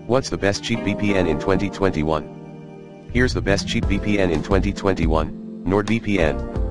What's the best cheap VPN in 2021? Here's the best cheap VPN in 2021, NordVPN.